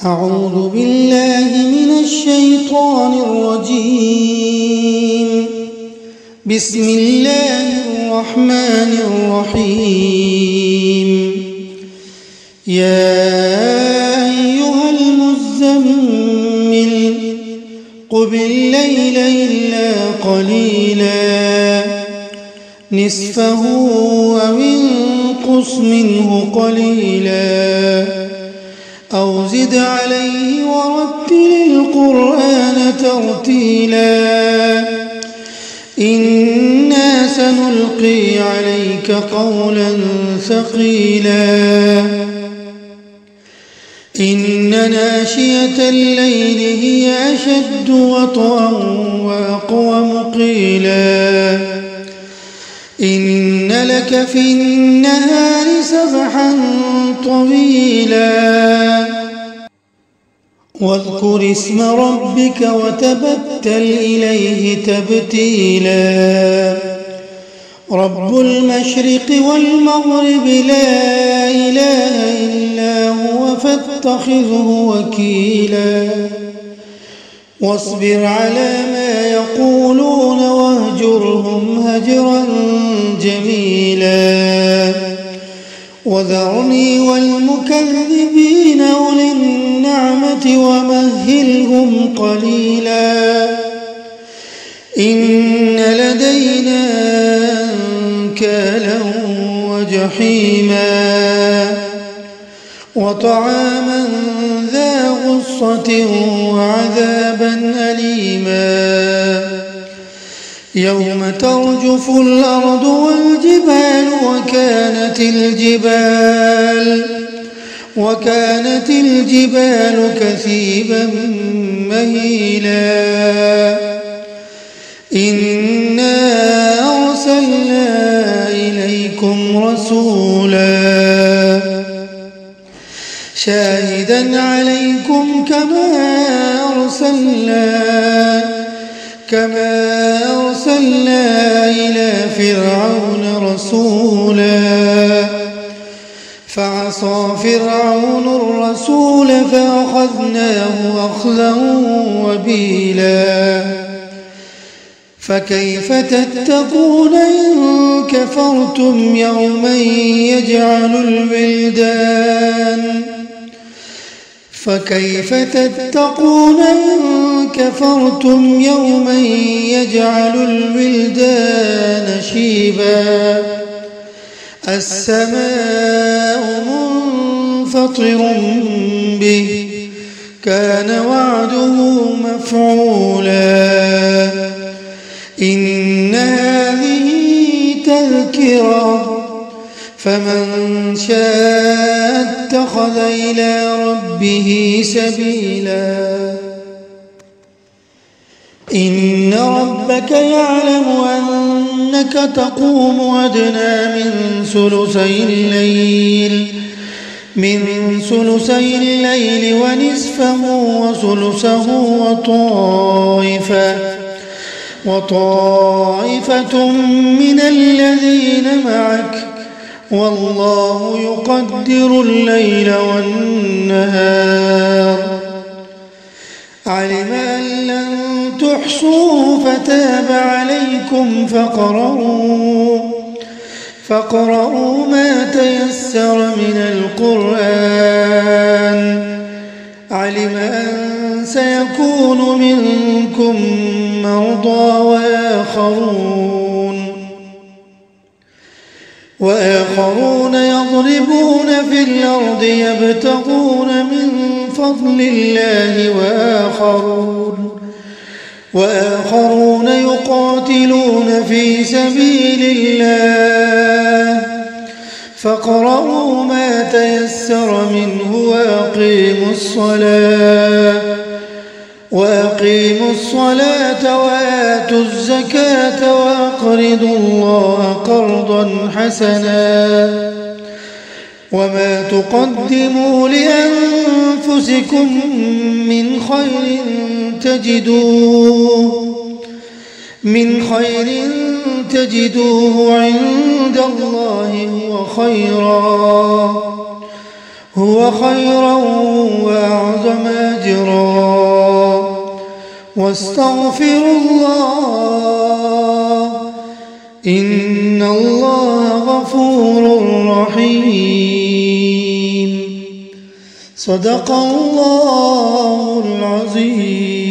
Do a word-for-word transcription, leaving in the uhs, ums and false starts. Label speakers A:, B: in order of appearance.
A: أعوذ بالله من الشيطان الرجيم. بسم الله الرحمن الرحيم. يا أيها المزمل قم الليل إلا قليلا نصفه أو انقص منه قليلا أو زد عليه ورتل القرآن ترتيلا إنا سنلقي عليك قولا ثقيلا إن ناشئة الليل هي أشد وطئا وأقوم قيلا إن لك في النهار سبحا طويلا واذكر اسم ربك وتبتل إليه تبتيلا رب المشرق والمغرب لا إله إلا هو فاتخذه وكيلا واصبر على ما يقولون واهجرهم هجرا جميلا وذرني والمكذبين أولي النعمة ومهلهم قليلا إن لدينا أنكالا وجحيما وطعاما ذا غصة وعذابا أليما يوم ترجف الأرض والجبال وكانت الجبال وكانت الجبال كثيبا مهيلا إنا أرسلنا إليكم رسولا شاهدا عليكم كما أرسلنا كما أرسلنا إلى فرعون رسولا فعصى فرعون الرسول فأخذناه أخذا وبيلا فكيف تتقون إن كفرتم يوما يجعل الولدان فكيف تتقون إن كفرتم يوما يجعل الولدان شيبا السماء منفطر به كان وعده مفعولا إن هذه تذكرة فمن شاء اتخذ إلى ربه سبيلا إن ربك يعلم أنك تقوم أدنى من ثلثي الليل من ثلثي الليل ونصفه وثلثه وطائفة وطائفة من الذين معك والله يقدر الليل والنهار علم أن لن تحصوا فتاب عليكم فاقرؤوا فاقرؤوا ما تيسر من القرآن علم أن سيكون منكم مرضى وآخرون وآخرون يضربون في الأرض يبتغون من فضل الله وآخرون وآخرون يقاتلون في سبيل الله فاقرؤوا ما تيسر منه وأقيموا الصلاة وأقيموا الصلاة وآتوا الزكاة وأقرضوا الله قرضا حسنا وما تقدموا لأنفسكم من خير تجدوه من خير تجدوه عند الله هو خيرا هو خيرا وأعظم أجرا واستغفر الله إن الله غفور رحيم. صدق الله العظيم.